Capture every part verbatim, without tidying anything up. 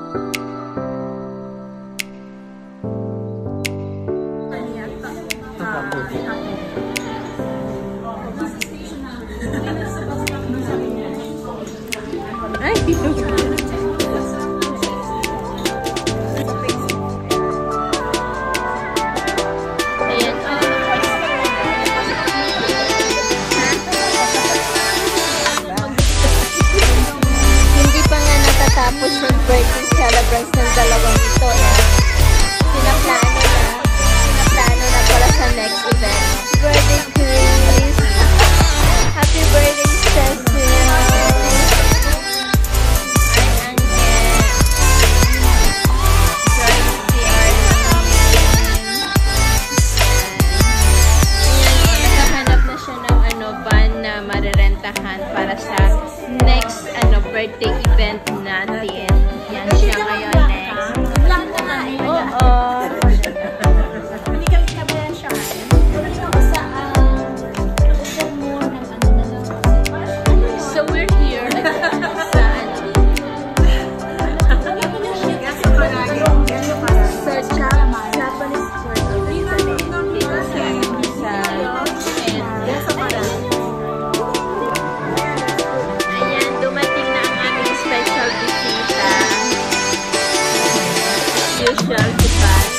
Tapos yung birthday celebrants ng dalawang ito eh. Pinaplano na. Pinaplano na pala sa next event. Birthday Cris! Happy birthday Cecile! Ay, Angel. Naghahanap na siya ng ano, van na marirentahan para sa next ano birthday event natin. Yan siya ngayon next. Oo. Hindi kami kabayan siya. So we're here sa sa Japanese court dito sa sa usual to pass.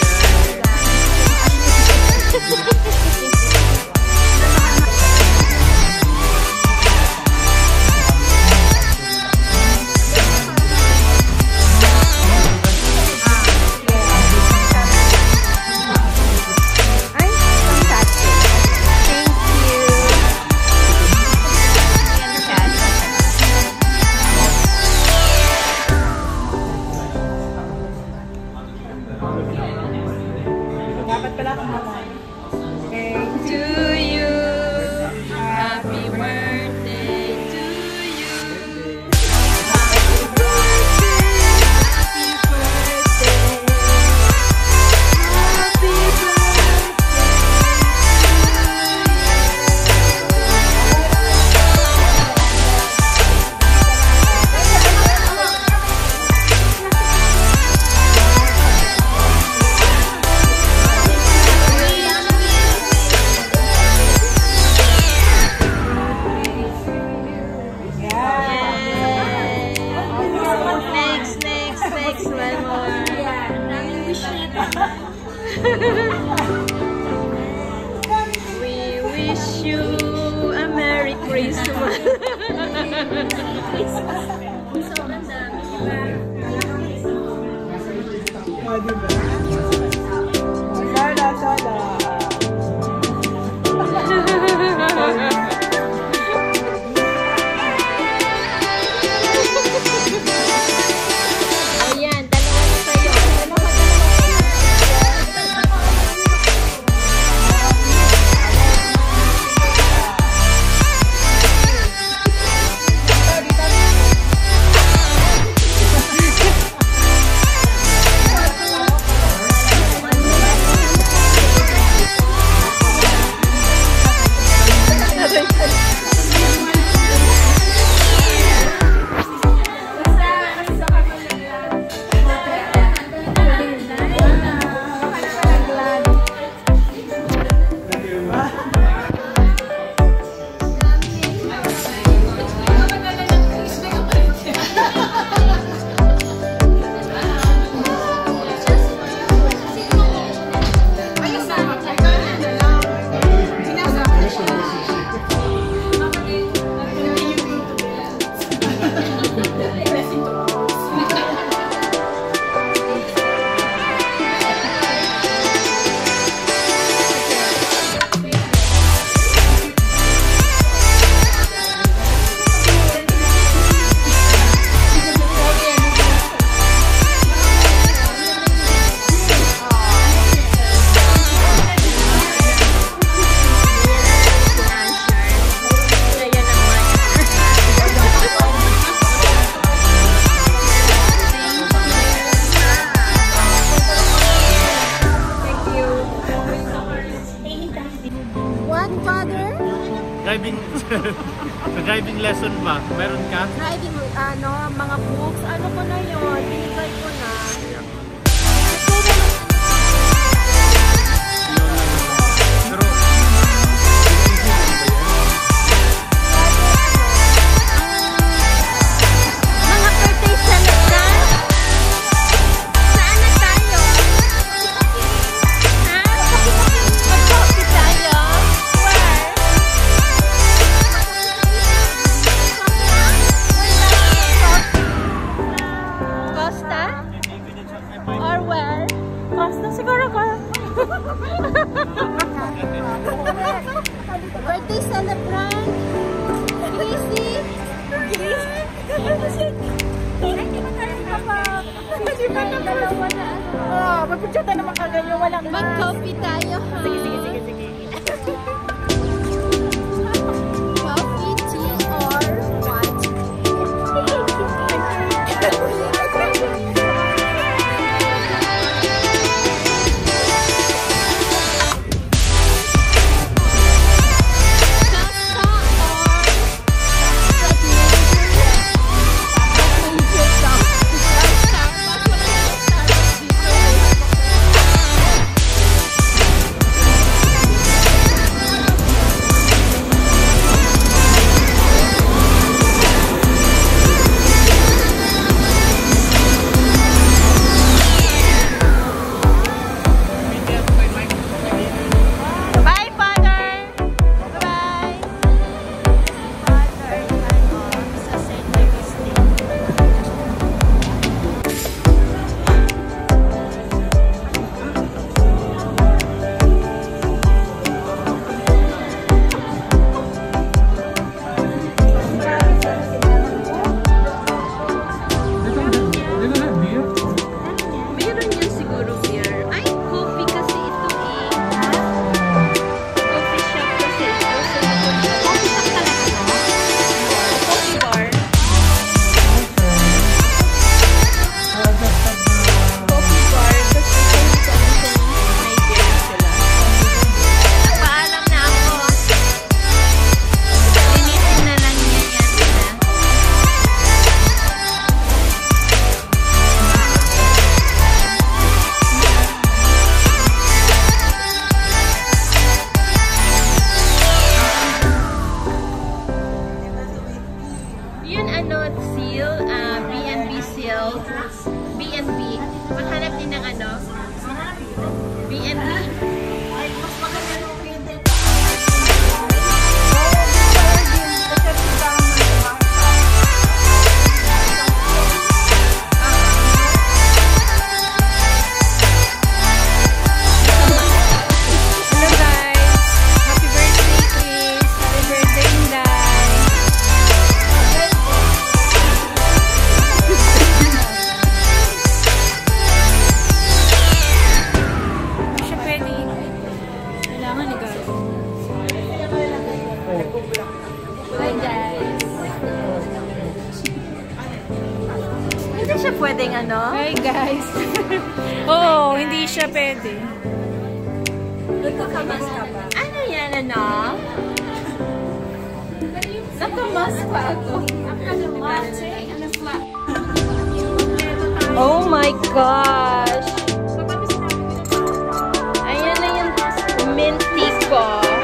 Dapat pala kumaman. Okay. To you, happy birthday to you. Happy birthday, happy birthday, happy we wish you a Merry Christmas. So, ang dami, diba? Sana, sana. Driving sa driving lesson ba? Meron ka? Driving, ano, mga books, ano ko na yun, binigay ko na. Costa? Or where? Costa siguro ko. Birthday celebrant? Chrissy? Hindi pa tayo kapag. Hindi pa dalawa na. Oh, magpudyata naman kagayo. Walang mas. Mag-coffee tayo, ha? Sige, sige, sige, sige. Coffee, tea, or what? Cecile, uh, B and B Cecile, B and B. Maghanap din ng ano? B and B. Siya pwedeng ano? Hi guys. Oo, oh, hindi siya pwede. Nagkakamas ka ba? Ano yan ano? Nakamas pa ako. Oh my gosh! Ayan na yung minty ko.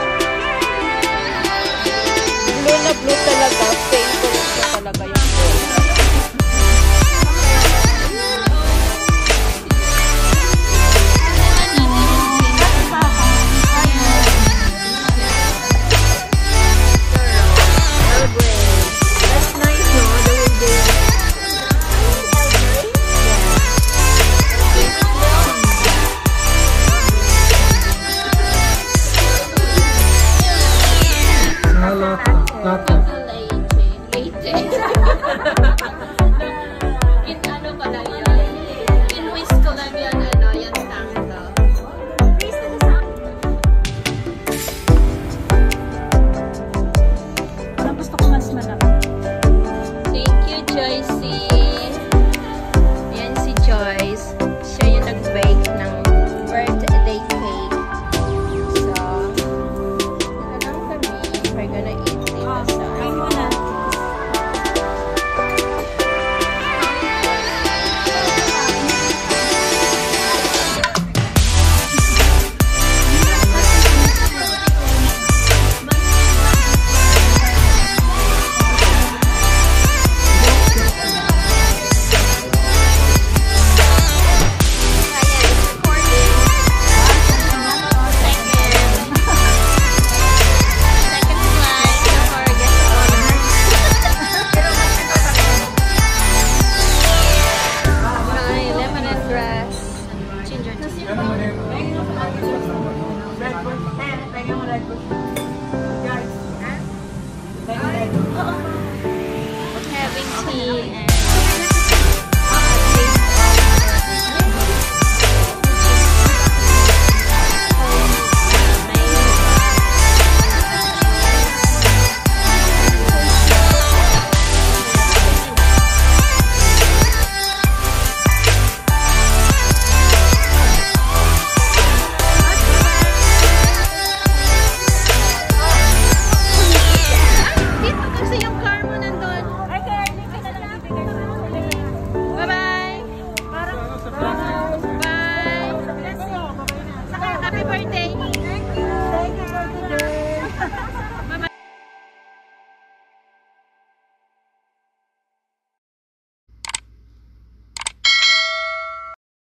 Blue na blue talaga. Favorite ko talaga yung blue. Thank you, Joycey. Yan si Joyce.